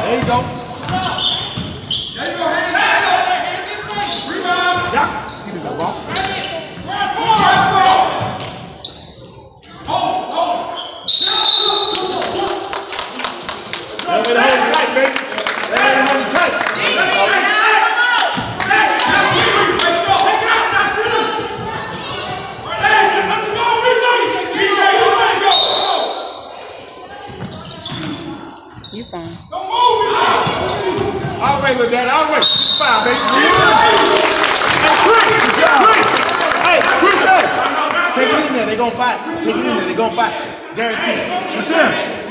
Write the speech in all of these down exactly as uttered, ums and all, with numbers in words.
There you go. There you go, hands up. Rebound. Yeah. Give me the ball. Hold, hold. That way to hold it tight, baby. That way to hold it tight. You fine. Don't move it. I'll wait with that. I'll wait. Five, baby. Hey, Chris. Chris. Hey, Chris, hey. Take it in there. They're going to fight. Take it in there. They're going to fight. Guaranteed. That's him.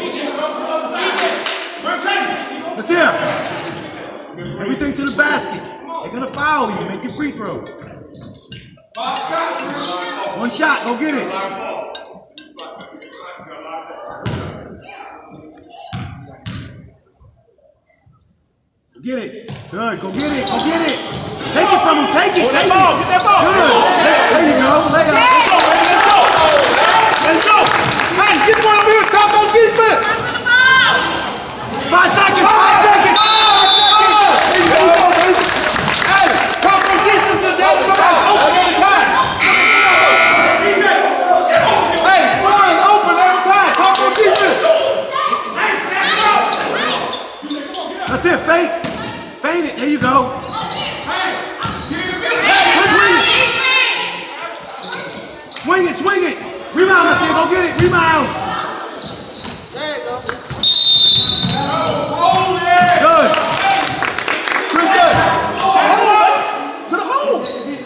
That's him. Everything to the basket. They're going to foul you. Make your free throws. One shot. Go get it. Get it. Good. Go get it. Go get it. Take it from him. Take it. Take it. Get that ball. Good. There you go. Lay out. Let's go, baby. Let's go. Let's go. Hey, get one over here. Top on defense. Five seconds. Five seconds. Five seconds. There you go, baby. Hey, top on defense. Let's go. Come on. Open every time. Hey, floor is open every time. Top on defense. That's it. Fake. Fade it. There you go. Swing it, swing it. Rebound, I said. Go get it. Rebound. There you go. Good. Chris, good. To the hole.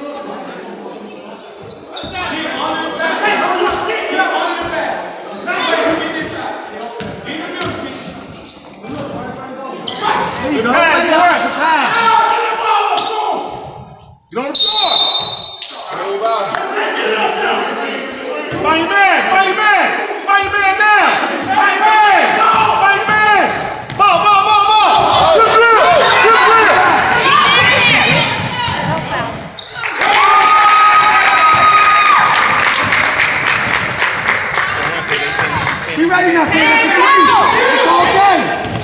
There you go. Pass, all right. Good pass. Get on the floor. Buy your man. Buy your man. Buy your man now. Buy your man. Buy your man. Ball, ball, ball, ball. Good drill. Good drill. Be ready now, Sam. That's a three. It's all day.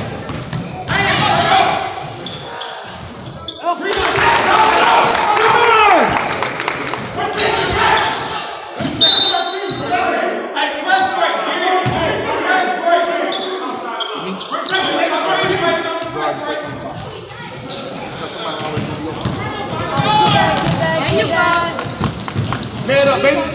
Man up, baby. There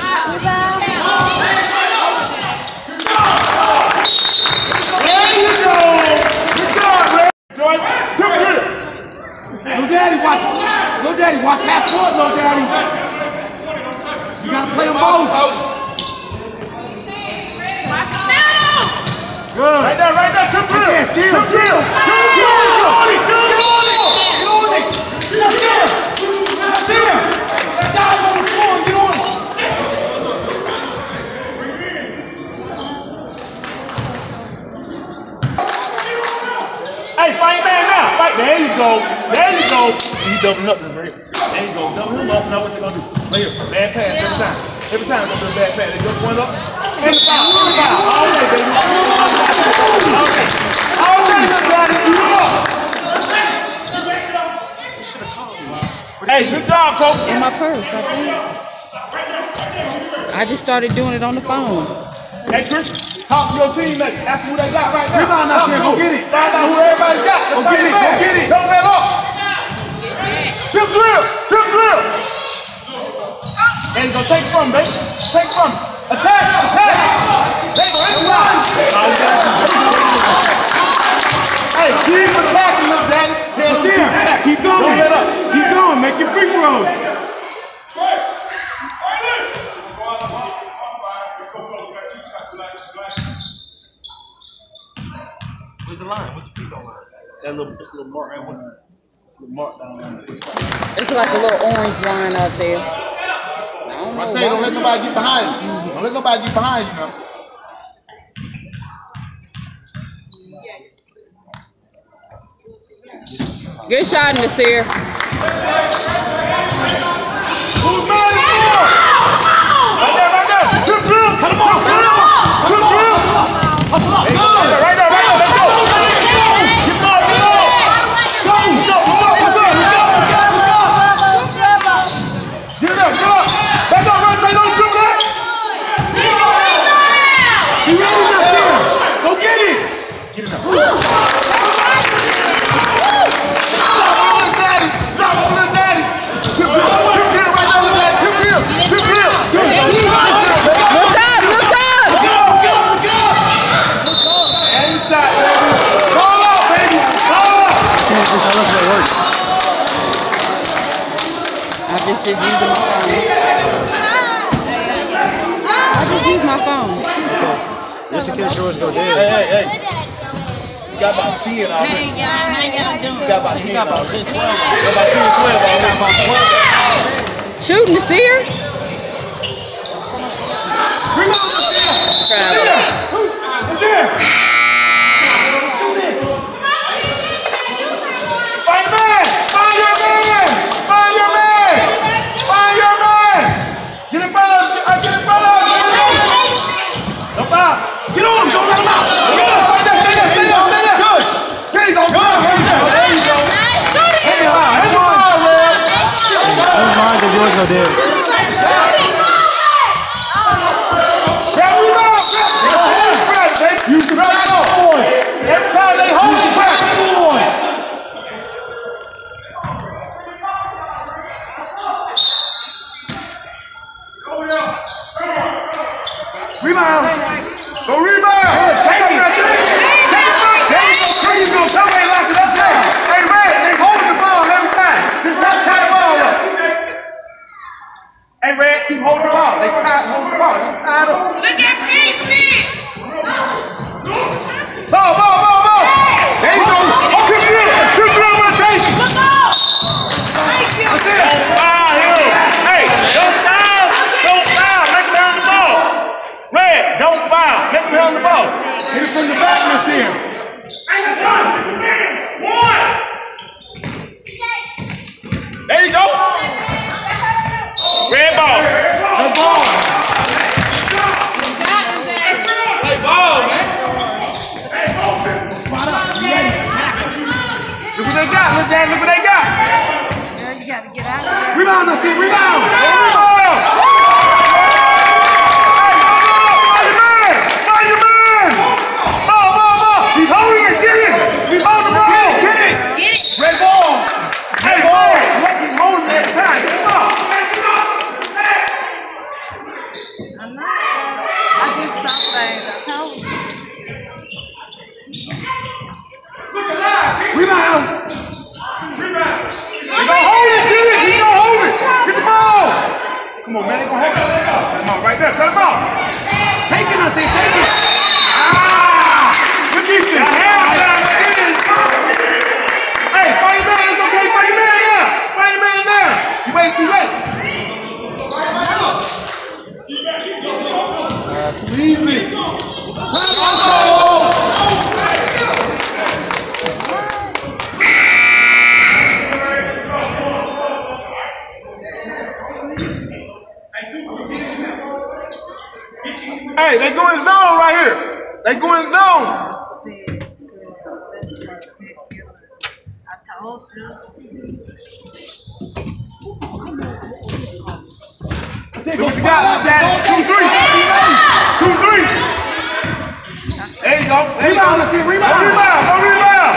you go. Good job, man. Good grip. Little daddy, watch. Little daddy, watch half court, little daddy. You gotta play them both. Good. Right there, right there. Good grip. Right there, good grip. Get on it, get on it. Get on it. That's it. That's it. Guys on the floor, get on it. Hey, fight man now. Fight. There you go. There you go. He's doubling up. There you go. Double him up. Now what they gonna do? Right here. Bad pass every time. Every time they're gonna do a bad pass. They go one up. And the foul. And the foul. All day, baby. All day. All day, little daddy. You up. Hey, good job, coach. In my purse, I think. I just started doing it on the phone. Hey, Chris, talk to your teammates. Ask who they got right now. Rebound out there. Go get it. Find out who everybody got. Go get it. Go get it. Don't let up. Tip drill. Tip drill. And go take from, baby. Take from. Attack. Attack. There you go. Everybody. Hey, keep attacking them, daddy. Can't see him. Keep going. Don't let up. Keep going. Make your free throws. Where's the line? What's the free throw line? That little, it's a little mark right there. It's a little mark down there. It's like a little orange line out there. I don't know. I tell you, don't let nobody get behind you. Don't let nobody get behind you now. Good shot in this here. Who's man in four? Right there, right there. Good drill. Come on, drill. Good drill. Hustle up. Good. Right there, right there. Let's go. Get going. work. I just is using my phone. I just use my phone. Okay. Just in case yours go Hey, dead. hey, hey. You got about ten already. Hey, y'all, how y'all doing? You got about ten got about already. ten, twelve. You got about ten, twelve already. Shooting the seer. Travel. It's there. Shoot it. Find man. Find your man. Find your man. Find your man. Get in front of him. Get in front of him. No foul. Get on him. Don't let him out. Good. Right there. Stay there. Stay there. Stay there. Good. There you go. Good. There you go. Hey, wow. Hey, wow, man. Never mind that yours go dead. You can back on. Every time they hold you back. Rebound. Go rebound. Hey, take it. Take it back. There you go. There you go. Somebody lock it up there. Hey, Red, they hold the ball every time. Just not tie the ball up. Hey, Red, keep holding the ball. They try to hold the ball. Just tie it up. Look at Casey! Ball, ball, ball, ball. There you go. Two drill. Two drill rotation. Look up! Thank you! That's it. Don't foul him. Hey, don't foul. Don't foul. Make him on the ball. Red, don't foul. Make him on the ball. Hit it from the back this here. One. There you go. Red ball. Red ball. Play ball, man. Look what they got, look at look what they got. Girl, you gotta get out of there. Rebound, let's see, rebound. Rebound. Hey, find your man, find your man. Ball, ball, ball. He's holding it, get it. He's holding the ball. Get it. Get it! Red ball. Hey, ball. Look, he's holding it every time. Get him up. I'm not. I just saw things. I told you. Rebound. Rebound. He's gonna hold it, get it. He's gonna hold it. Get the ball. Come on, man. They're gonna hold it. Come on, right there. Cut him off. Take it, I say, take it. Ah! Good defense. Hey, fight your man. It's okay. Fight your man now. Fight your man now. You waited too late. Uh, too easy. Hey, they go in zone right here. They go in zone. I told you. What you got, Daddy? Two, three. Two, three. There you go. There you go. Let's see. Rebound. Go rebound. Go rebound.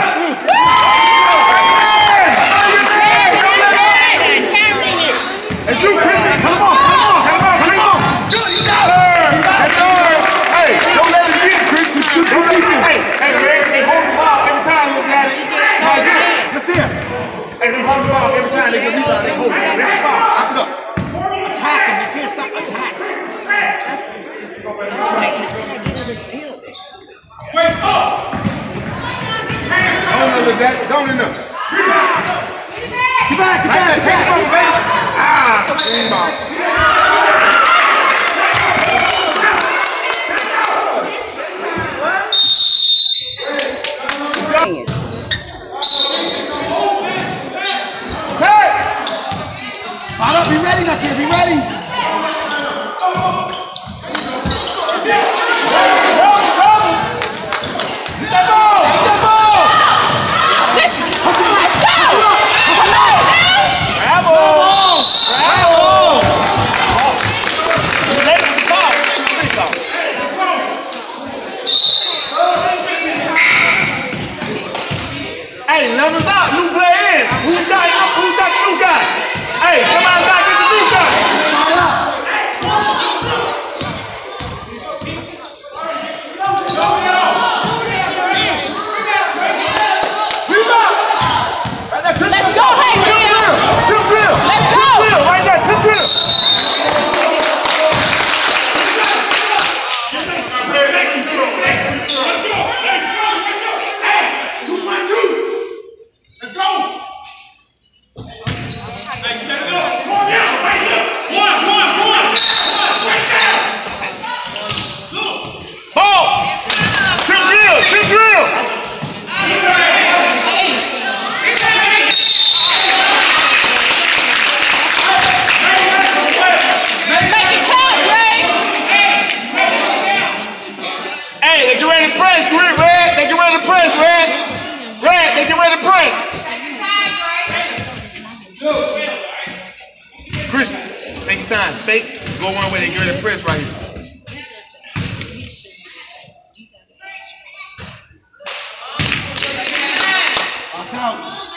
It's you, Christian. Come on. Come on. Come on. Come on. Good. You got it. That's all. Hey, don't let it get, Christian. Hey, hey, man. They hold the ball every time. Look at it. Let's see it. Hey, they hold the ball every time. They go rebound. They hold it. Every ball. Lock it up. Attack him. You can't stop attacking. Wait up. Don't know that. Don't know. Get back. Get back. Take it from baby. Ah, game ball. Hey! Spot up. Be ready. That's here. Be ready. Hey, let us out. New play in. Who's that? Who's that new guy? Hey, somebody got to get the new guy. Rebound. Right there, the press. Chris, take your time. Fake. Go one way and get ready to press right here. Watch out.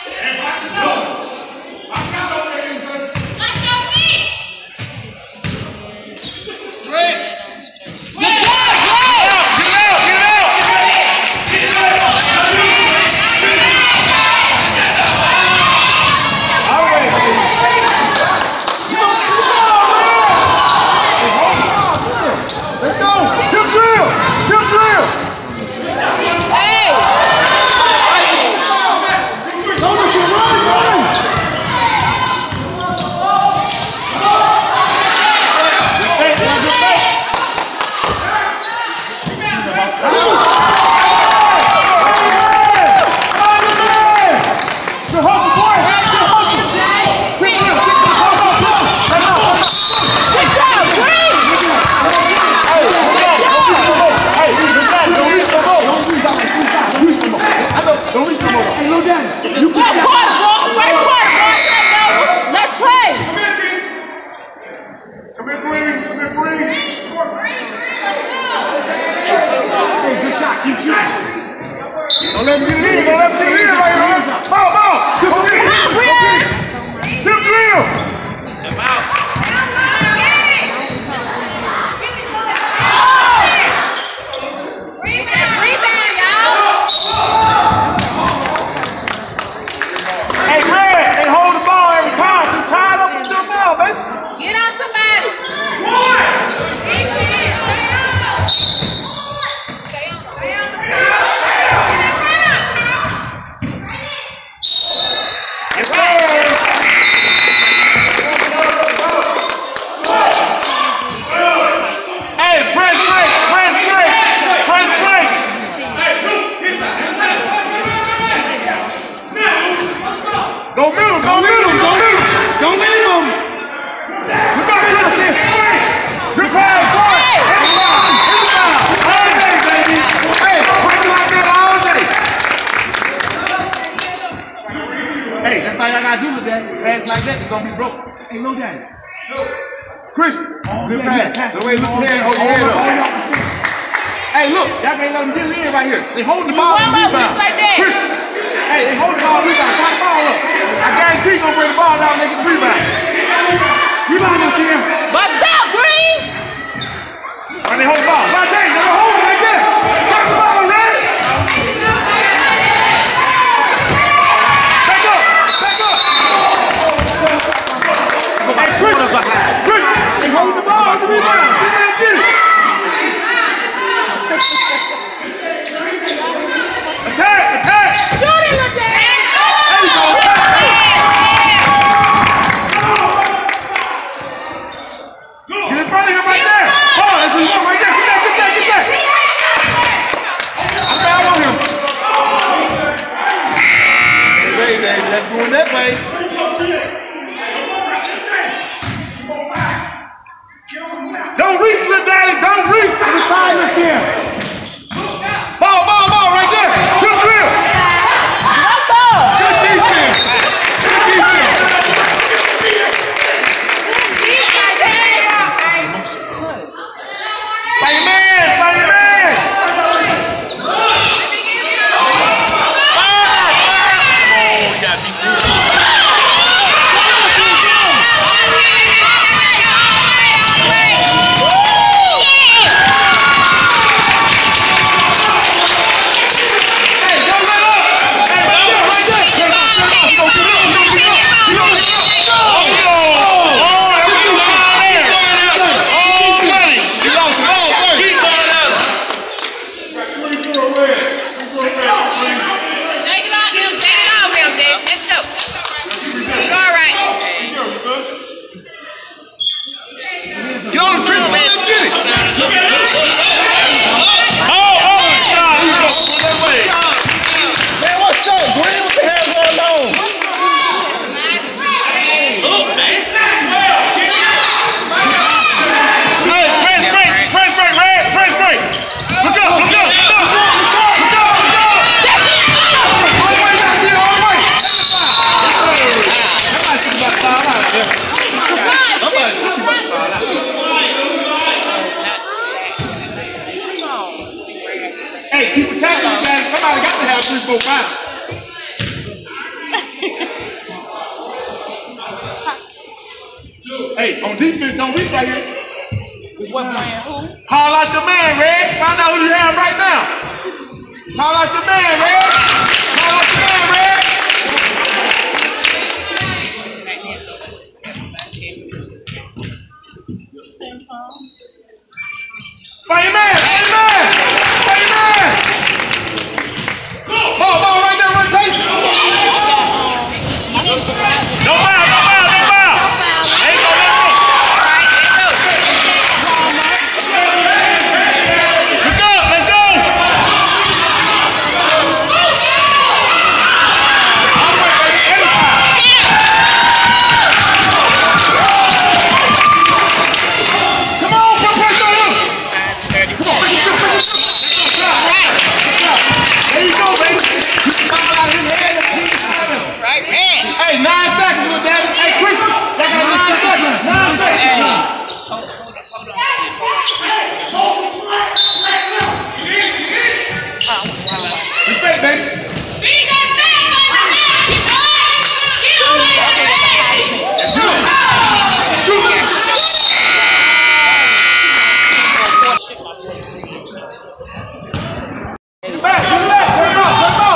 Don't let him get it in. Don't let him get it in right here. Ball, ball. Tip drill. Tip drill. Step out. Rebound, y'all. Hey, Red, they hold the ball every time. Just tie it up with your ball, baby. Get on somebody. Go middle, go middle, go middle. Don't leave him. We got to do this. Good pass, boy. Everybody, everybody. All day, baby. Hey, break it like that all day. Hey, that's all y'all got to do with that. Pass like that, it's going to be broke. Hey, no daddy. Chris, good pass. The way you look here, hold your head up. Hey, look, y'all can't let them get it in right here. They hold the ball and rebound. Chris, hey, they hold the ball and rebound. Tie the ball up. I guarantee you're going to bring the ball down and they get the rebound. Rebound, you see him. What's up, Green? Right, they hold the ball. Right there, they're hold it right there. Back the ball, Red. Back up, back up. Hey, Chris, Chris, they hold the ball and the rebound. Get it, get it. Attack, attack. Shoot him with that. There you go. Get in front of him right there. Oh, that's his one right there. Get that, get that, get that. I found on him. Hey, baby, that's going that way. Don't reach, little daddy. Don't reach. To the side, let's here. Ball, ball, ball right there. Good drill. Good defense. Good defense. Play your man, play your man. Oh, you got to be good. Hey, on defense, don't reach right here. What man? Who? Call out your man, Red. Find out who you have right now. Call out your man, Red. Call out your man, Red. Fire your man. Fire your man. Fire your man. Ball, ball right there, rotation. No foul, no foul, no foul. Ain't no foul. Let's go, let's go. Come on, put pressure on him. Come on, bring it through, bring it through. There you go, baby. Right, man. Hey, nine seconds, little daddy. Hey, Chris, that got nine seconds. Nine seconds. Respect, baby. Back, give me that. Let go, let go.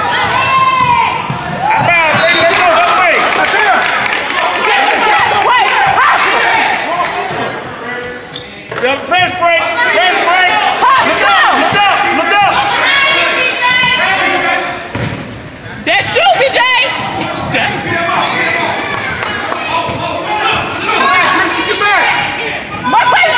Press break, press break. Look up, look up, look up. That should be Jay. Get back. My face.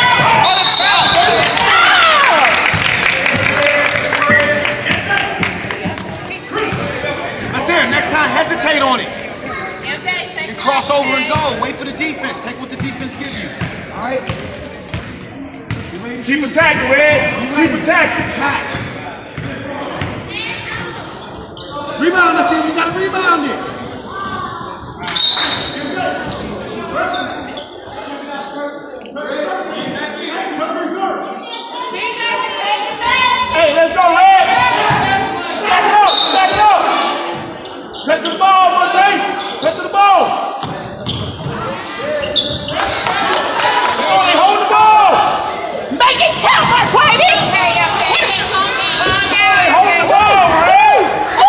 That's it. Next time, hesitate on it. And cross over and go. Wait for the defense. Take what the defense gives you. All right? Keep attacking, Red. Keep attacking. Attack. Rebound, that's it. You got to rebound it. Hey, let's go, Red. Stack it up, stack it up. Get to the ball, Monte. Get to the ball. Come on, hold the ball. Make it count, my baby. Hey, hold the ball, Red.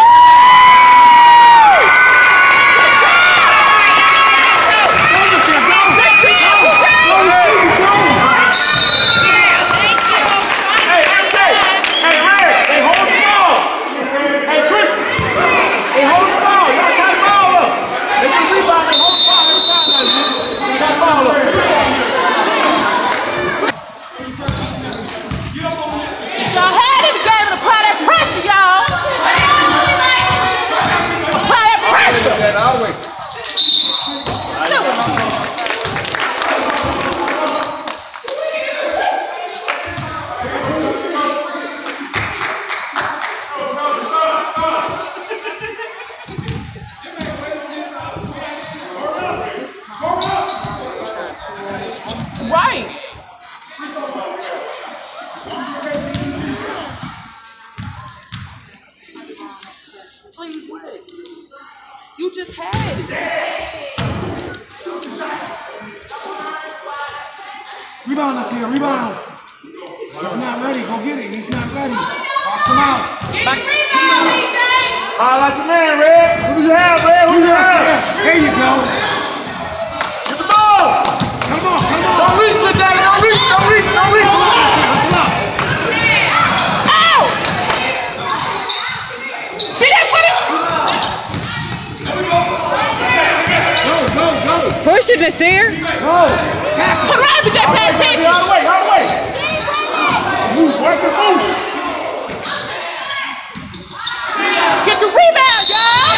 Hey, M J. Hey, Red. They hold the ball. Hey, Chris. They hold the ball. You gotta tie the ball up. They can rebound. They hold the ball every time. Tie the ball up. Y'all had it, game and apply that pressure, y'all. Apply that pressure. That always. Right. You just had it. Rebound, that's here. Rebound. He's not ready. Go get it. He's not ready. Box him out. Call out your man, Red. Who you have, Red? Who you have? There you go. Get the ball. Cut him off. Cut him off. Don't reach, little daddy. Don't reach. Don't reach. Don't reach. Hustle up. Ow! Be that with it. Go, go, go. Push it, Nasir. Go. Tackle. Come on, be that pay attention. All the way, all the way. Move, work the move. Get your rebound, y'all.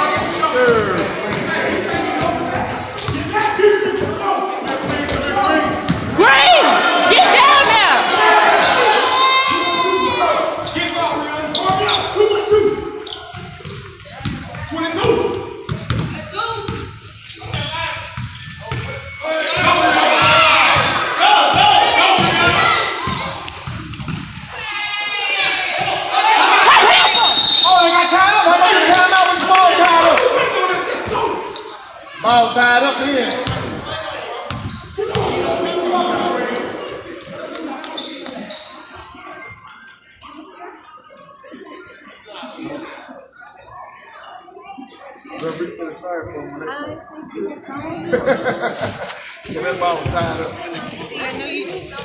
Green, get down now. Ball tied up here. Yeah, that ball was tied up. See, I know you did.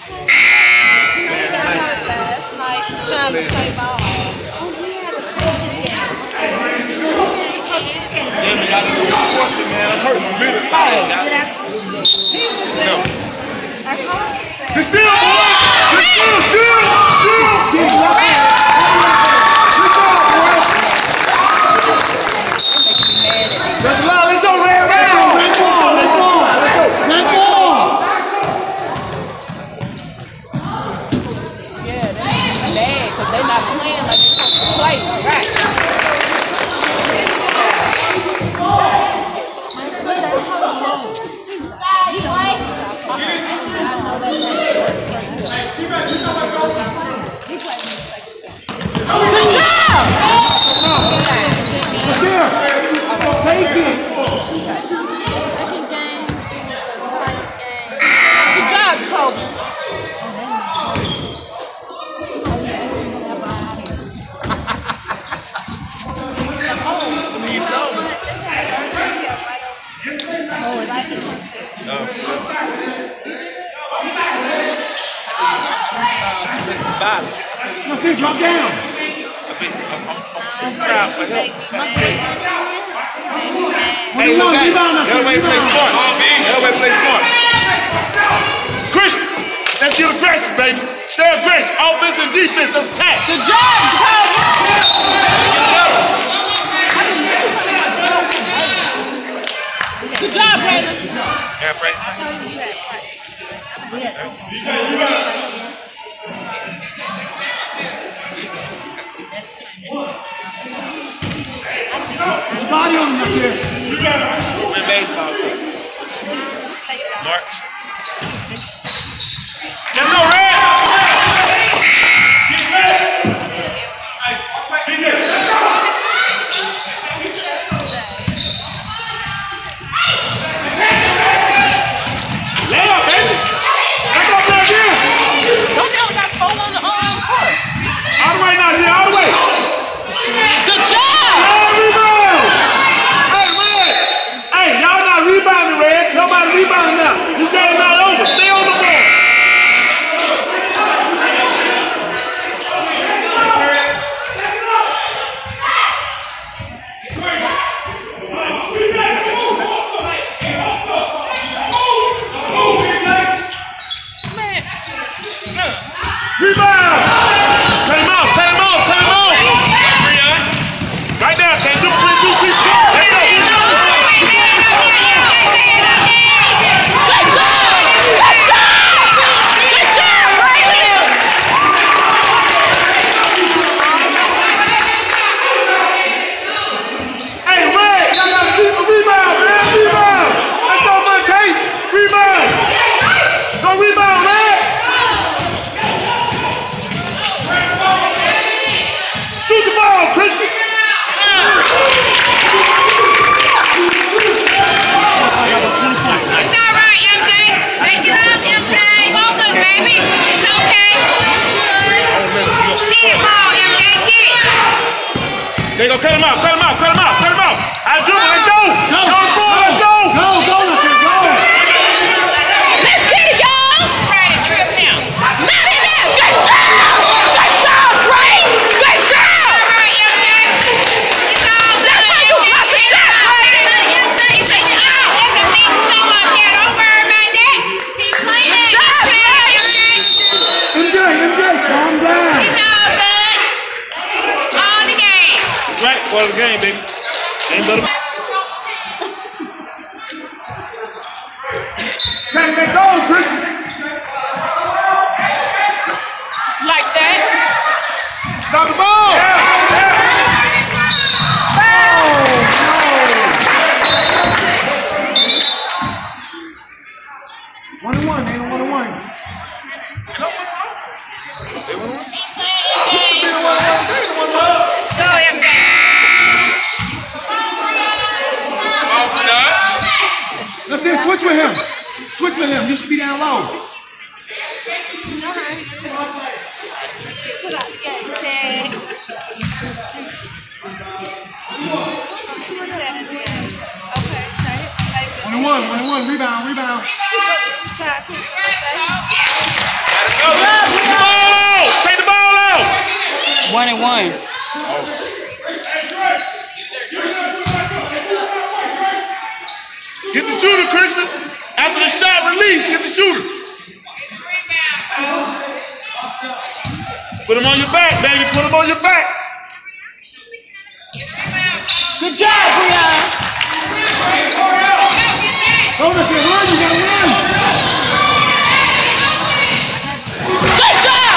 Last night, trying to play ball. Oh, yeah, the coaches game. The coaches game. Yeah, man, y'all didn't go to work, man. I'm hurting my middle. No. It's still, boy! It's still, still, still! Let's go, let's go, red, red ball! Red ball, red ball! Red ball! Yeah, they're mad because they're not playing like they're supposed to play. Right. Take it! Good job, coach. Need some. Mister Bobby. Let's see, drop down. It's crowd for help. Hey, look, that way play smart. That way play smart. Christian, let's get aggressive, baby. Stay aggressive. Offense and defense, let's attack. Good job, coach. Good job, Brandon. Yeah, Brandon. There's body on him up here. Win baseball stuff. March. Let's go, Red! Lay up, baby! Let's go, Brazil! Don't know got four on the arm court. All the way now, Jay, all the way! Good job! Hey, y'all not rebounding, Red. Nobody rebounding now. This game not over. Stay on the ball. Rebound! Cut him off, cut him off, cut him off! Right now, can't do between two people. Let's go. Shoot the ball, Christian! It's all right, M J. Shake it up, M J. Focus, baby. It's okay. Good. Get it, ball, M J. Get it. They go cut him out, cut him out, cut him out, cut him out. I jump, let's go! Go, Go, go, let's go! Go, go, let's go! Let's get it, y'all! Try to trip him. Not in there! Good job! Good job, Trey! Good job! All right, M J. It's all good. That's how you pass a shot, Trey! It's a big snow up there. Don't worry about that. Keep playing. Good job, Trey! M J, M J, calm down. It's all good. On the game. That's right, part of the game, baby. Ain't but a... Take that goal, Christian! Like that? Stop the ball! One and one, man, one and one. Go, M J. Let's see, switch with him. Switch with him. You should be down low. Put out the game, okay? twenty-one, twenty-one, rebound, rebound. Take the ball out! One and one. Get the shooter, Christian. After the shot release, get the shooter. Put him on your back, baby. Put him on your back. Good job, Brianna. Hold on, run, you gotta run. Good job.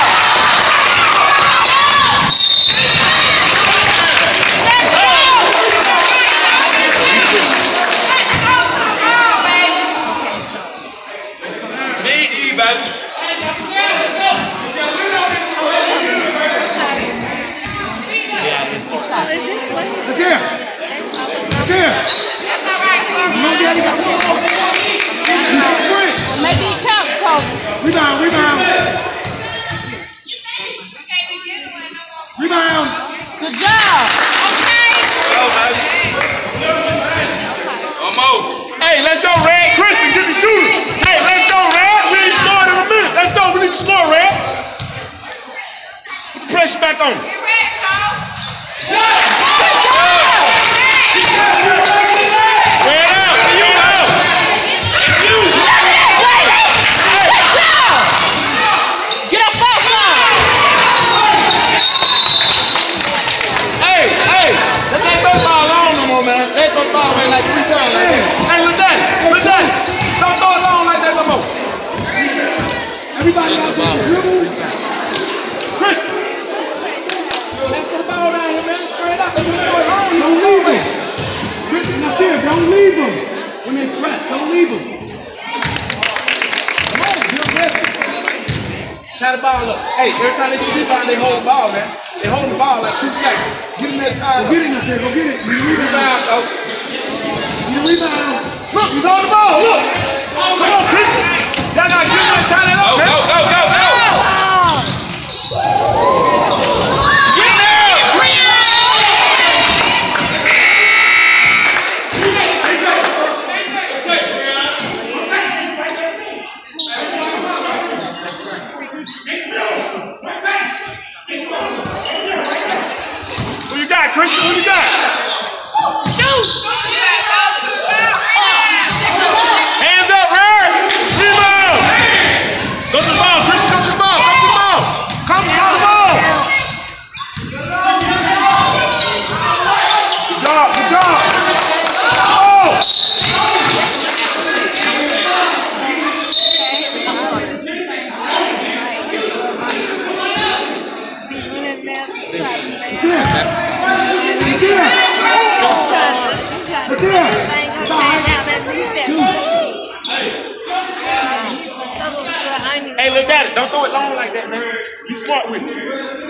Let's go. Me, E, baby. Let's hear. Let's hear. No, daddy got the ball. Make it count, Kobe. Rebound, rebound. Rebound. Good job. Almost. Hey, let's go, Red. Christian, get the shooter. Hey, let's go, Red. We ain't scoring in a minute. Let's go. We need to score, Red. Put the pressure back on. Everybody out there dribble. Christian. Let's get the ball down here, man. Straight up. Don't leave him. Christian, that's it. Don't leave him. When they press, don't leave him. Come on, you're ready. Tie the ball up. Hey, every time they get the rebound, they hold the ball, man. They hold the ball like two seconds. Get him that time. Go get it, that's it. Go get it. You need a rebound. You need a rebound. Look, he's on the ball. Look. Come on, Christian. Y'all gotta give him that time that up, man. Go, go, go, go. Get there. Who you got, Christian? Who you got? Shoot. Hands up, Red. Rebound. Go to the ball, Christian. Go to the ball. Come to the ball. Come to the ball. Good job. Good job. Oh. Hey, look at it. Don't throw it long like that, man. Be smart with it.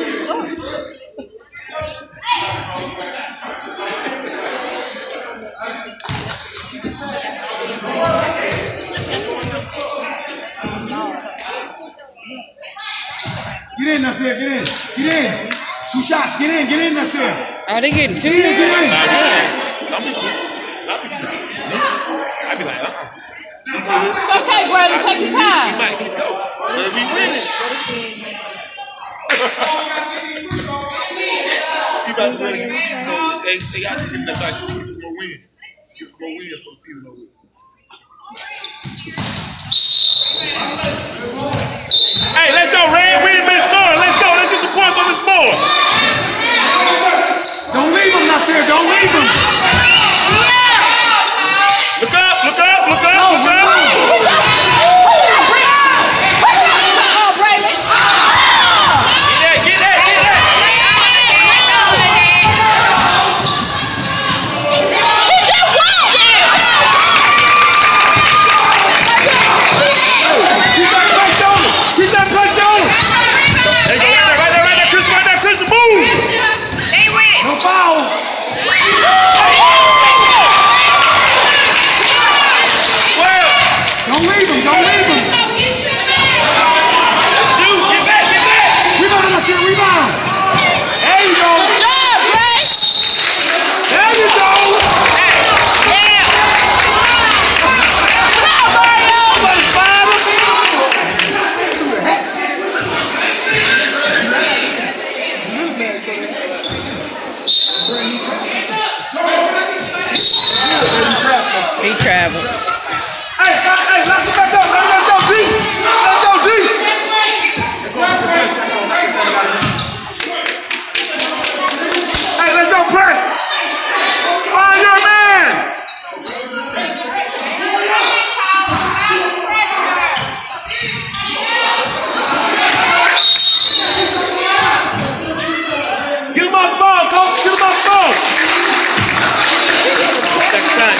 Get in, Nasir. Get in. Get in. Two shots. Get in. Get in, Nasir. Oh, they getting two? Get in. Get in. I'll be like, uh-uh. It's okay, brother. Take your He time. might get go. Let me win it. You about to really get the season over. They, they got to get that back to get some more wins. Get some more wins for the season over. Hey, let's go, Red. We ain't been scoring. Let's go. Let's get some points on this board. Don't leave him, Nasir. Don't leave him. Look up, look up, look up, look up. Get that, get that, get that. Keep that clutch on him. Keep that clutch on him. There you go, right there, right there, right there, Chris, right there, Chris, move. They win. No foul. He traveled. Hey, hey, let's go back up. Let's go deep. Let's go deep. Hey, let's go press. Find your man. Get him off the ball, coach. Get him off the ball. Second time.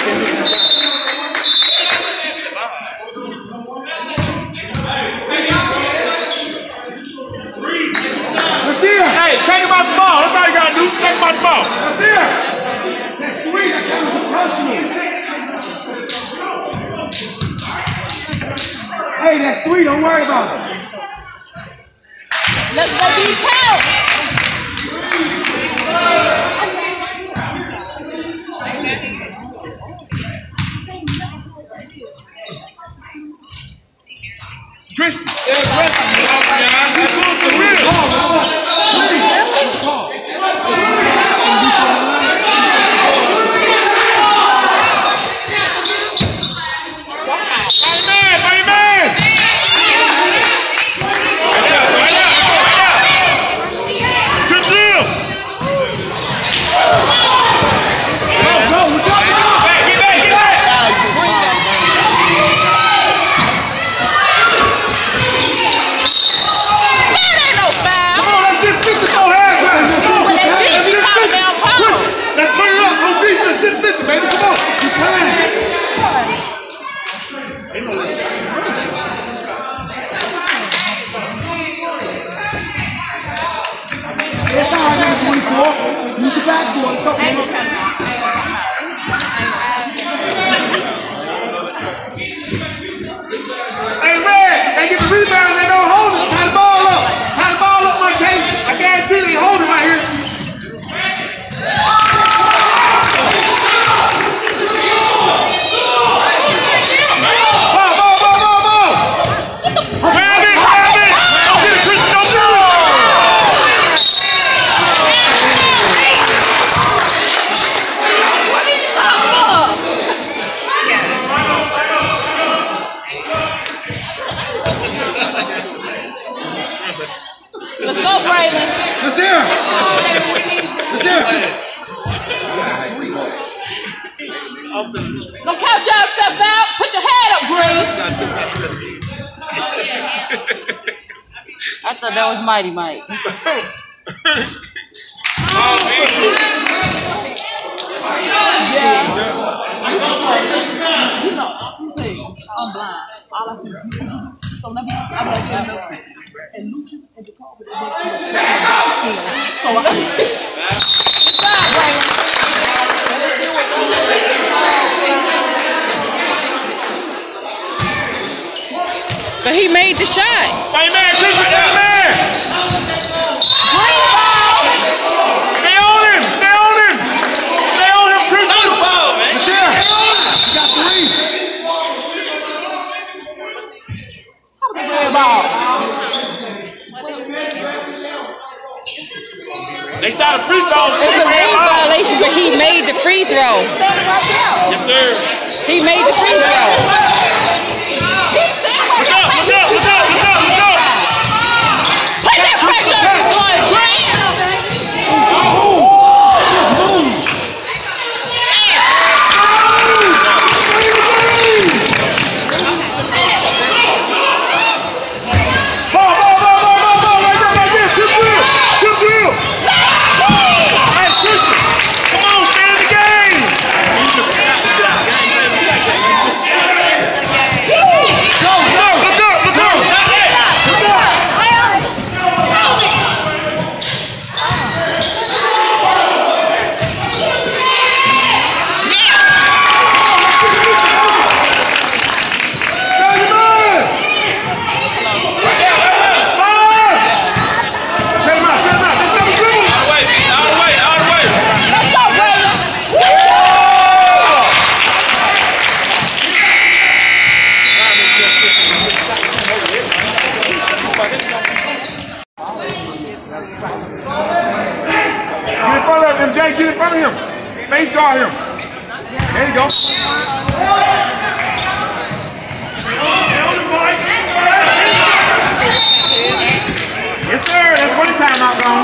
Hey, take him off the ball. That's all you gotta do. Take him off the ball. That's it. That's three. That counts as personal. Hey, that's three. Don't worry about it. Let's go deep count. Christian. Yeah, Christian. He's going for real. Hey, Red, they get the rebound, they don't hold it. Tie the ball up. Tie the ball up, Montez. I guarantee they hold it right here. Ball, ball, ball, ball, ball. Grab it, grab it. Don't get it, Chris. Don't get it. What is that? Let's go, Braylon. Let's hear. Let's hear. Don't count yourself out. Put your head up, Braylon. I thought that was Mighty Mike. Yeah. You know, I'm blind. All I see is so let me, I'm like, yeah, no space. And Lucha and Jacob, they make me so I stop, Braylon. But he made the shot. Right man, Christian, right man. Green ball. Stay on him, stay on him. Stay on him, Christian. The ball, man. That's it. You got three. How the green ball? They shot a free throw. It's a lane violation, but he made the free throw. Yes, sir. He made the free throw. Look up, look up, look up, look up, look up. Put that pressure on this boy, Green. Ball, ball, ball, ball, ball, ball, right there, right there. Tip drill, tip drill. Hey, Christian, come on, stay in the game. Go, go, look up, look up. Look up. Get in front of him, Jay. Get in front of him. Face guard him. There you go. Yes, sir. That's one time out gone.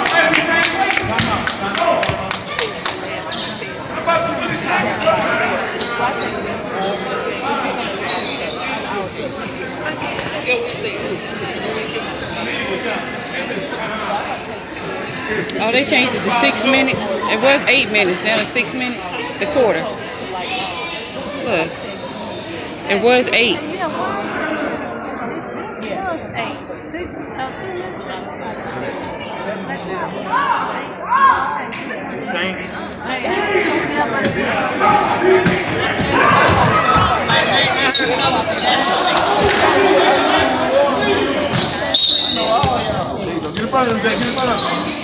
Oh, they changed it to six minutes. It was eight minutes, now it's six minutes. The quarter. Look. It was eight. Yeah, it was eight. Six, uh, two minutes. Change. Get in front of him, Zach. Get in front of him.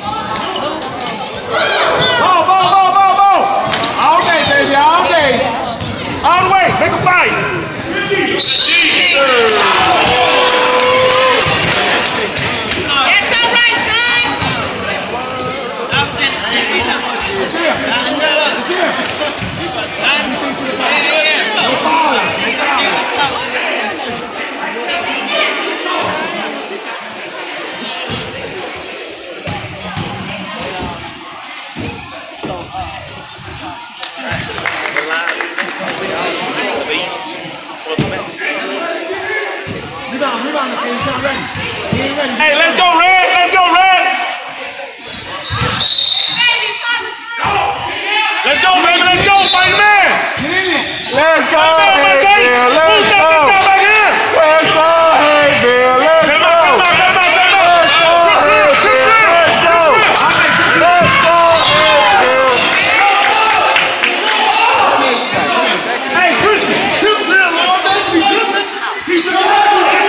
Ball, ball, ball, ball, ball. All day, baby. All day. All the way. Make a fight. That's all right, son. I'm finishing it up. I know. Rebound, rebound, so he's not ready. He ain't ready. Hey, let's go, Red. Let's go, Red. Let's go, baby. Let's go, fight man. Get in it. Let's go, hey, Bill. Let's go. Let's go, hey, Bill. Let's go. Let's go, hey, Bill. Let's go. Let's go, hey, Bill. Hey, Christian, two drill all day. He's dribbling. He's dribbling.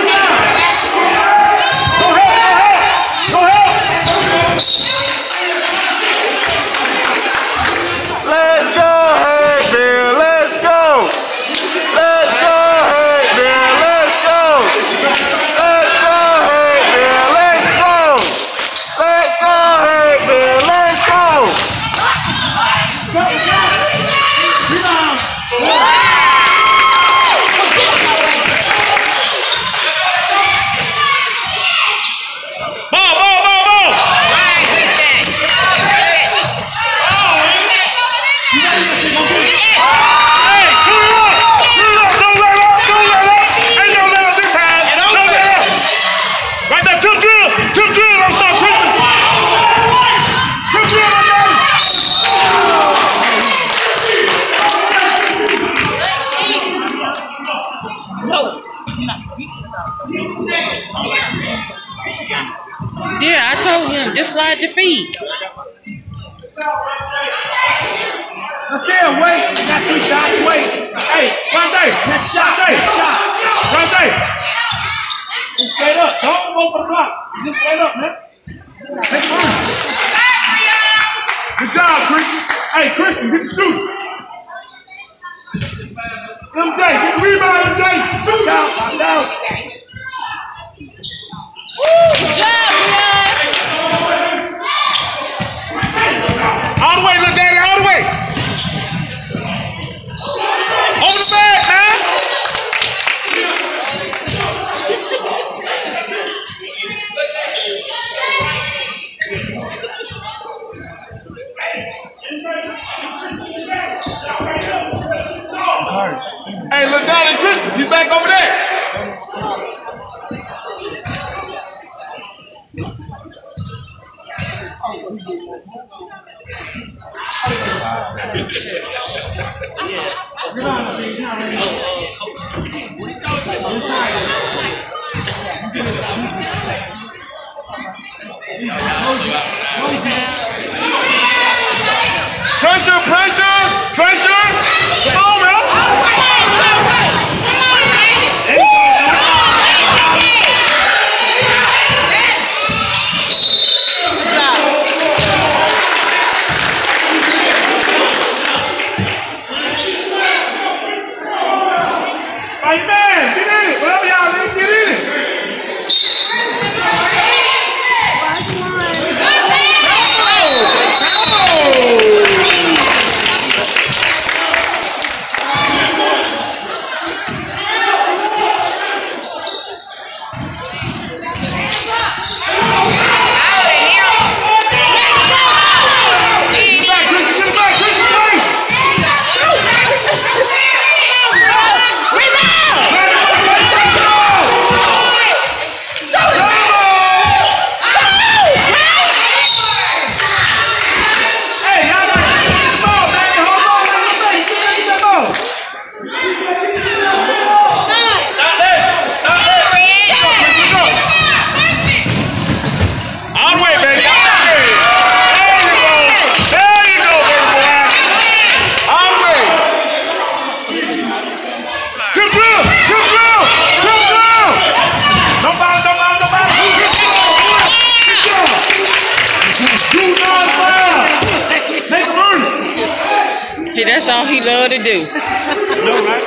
Yeah, I told him, just slide your feet. Let's see him, wait. You got two shots, wait. Hey, run day. Next shot, day. Shot. Run day. Just straight up. Don't go for the block. Just straight up, man. Let's run. Good job, Christian. Hey, Christian, get the shoot. M J, get the rebound, M J. Watch out, watch out. Good job, All the way, little daddy, all the way. Over the bag, man. Hey, little daddy, Christian, he's back over there. Pressure, pressure, pressure. Come on, man. Hey, man, get in it. Whatever y'all need, get in it. That's all he loved to do. No, right?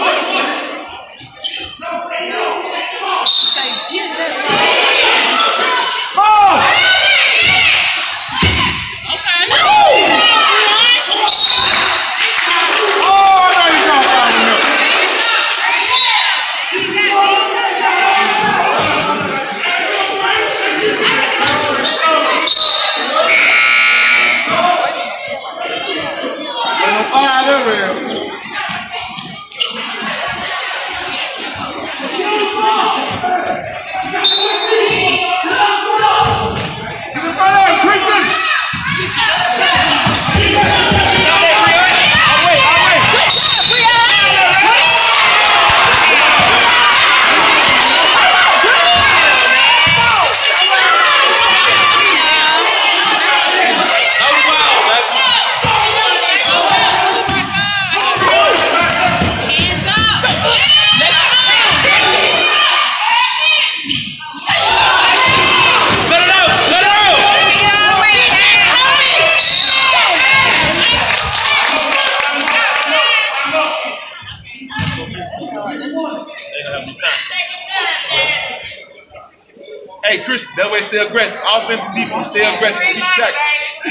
Hey, Chris, that way stay aggressive. Offense and defense, stay aggressive. Keep attacking.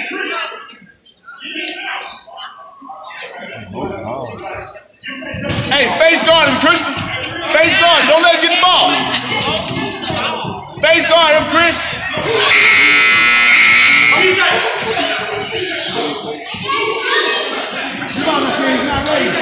Hey, face guard him, Christian. Face guard. Don't let him get the ball. Face guard him, Chris. Come on, let's see, he's not ready.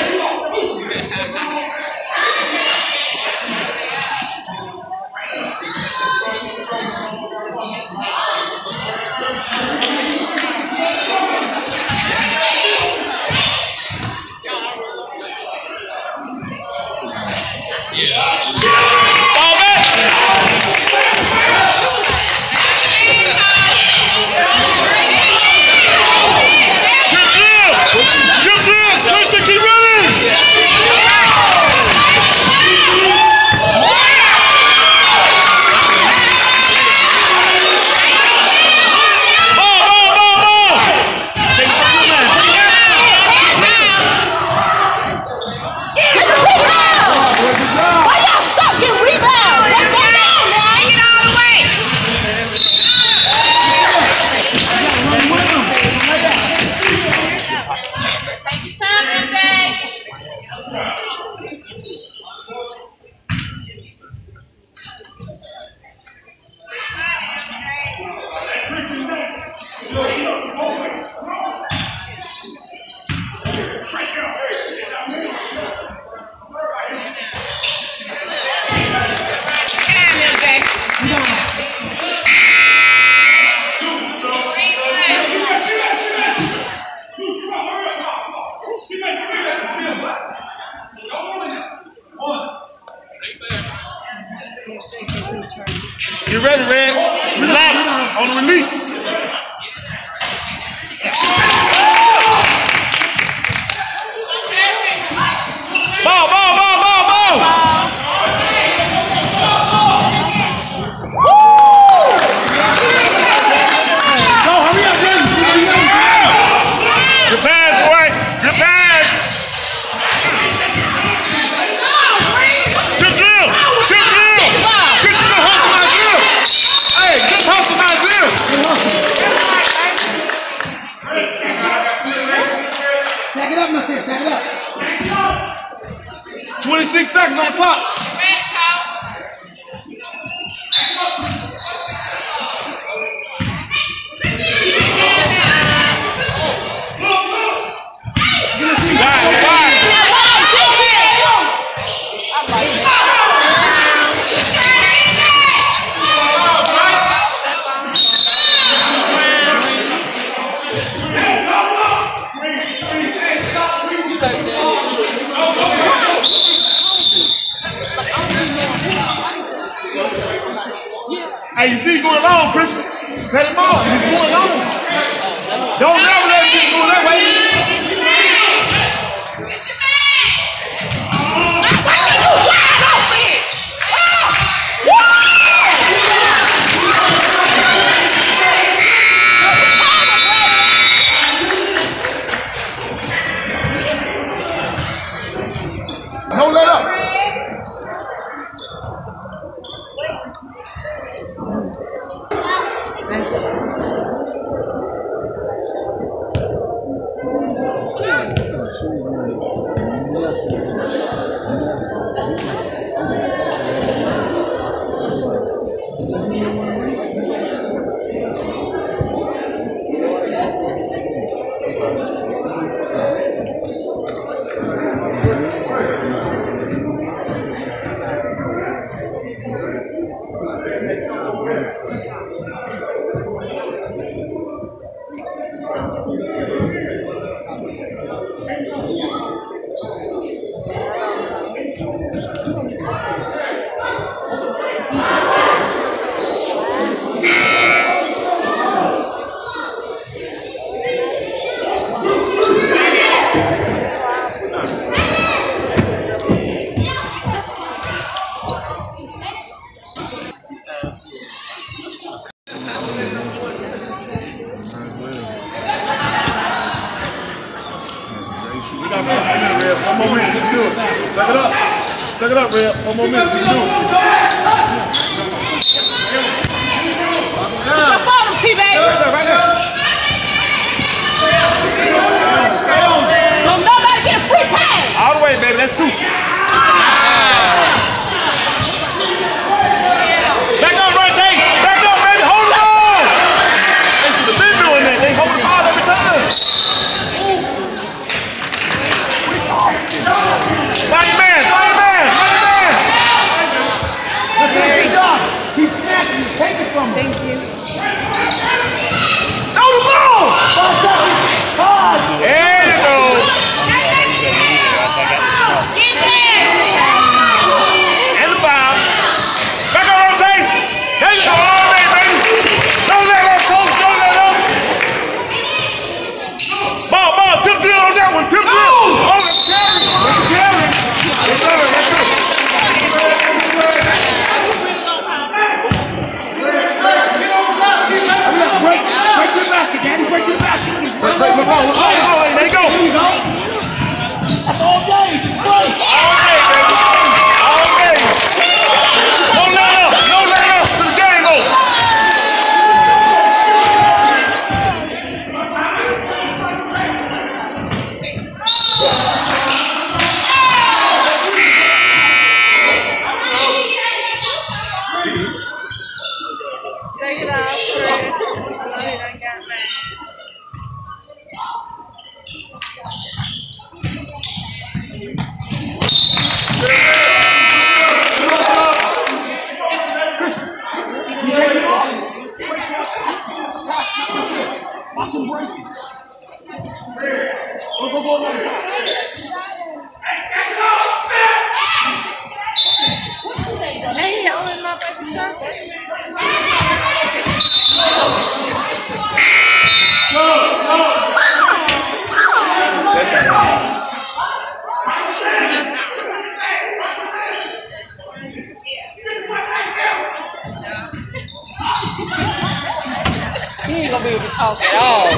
You ready, Red? Relax on the release. Ball, ball, ball, ball, ball. Go, hurry up, James. Good pass, boy. Good pass. Good drill. Good drill. Good, good hustle, my drill. Hey, good hustle, my drill. Stack it up, my sis. Stack it up. twenty-six seconds on the clock. Hey, you see he's going long, Christian. Cut him off. He's going long. Don't never let him get going that way. One more minute, we can do it. Suck it up. Suck it up, Red. One more minute, we can do it. What's your bottom, T-Baby? Right there. Don't nobody get a free pass. All the way, baby. That's two. Back up, rotate. Back up, baby. Hold the ball. They should have been doing that. They hold the ball every time. Find your man. Find your man. Find your man. Good job. Keep snatching it. Take it from him. Thank you. Throw the ball. Five seconds. Five. There you go. Get there! And the foul. Back on rotate. There you go. All day, baby. Don't let up, coach. Don't let up. Ball, ball. Tip drill on that one. Tip drill. Oh, that's carry. That's carry. Yes, sir. That's it. Break. Break to the basket, Daddy. Break to the basket. Break, break, break. Oh, oh, oh, there you go. There you go. That's all day. Just break. All day, baby. All day. No let up. No let up. To the game over. Take it off, Chris. I know you done got mad. You take it off. Watch him break it. Go, go, go on the other side. Hey, holding my baby shirt. He ain't gonna be able to talk at all.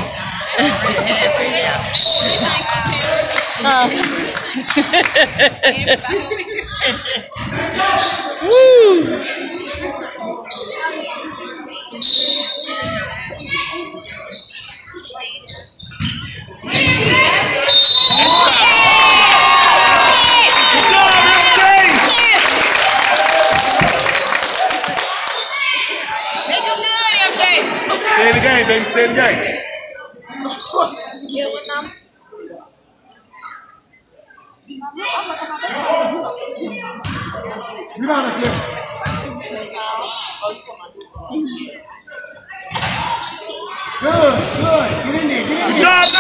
Woo! Stay in the game, baby. Stay in the game. Rebound us here. Good, good. Get in there. Get in there. Good job,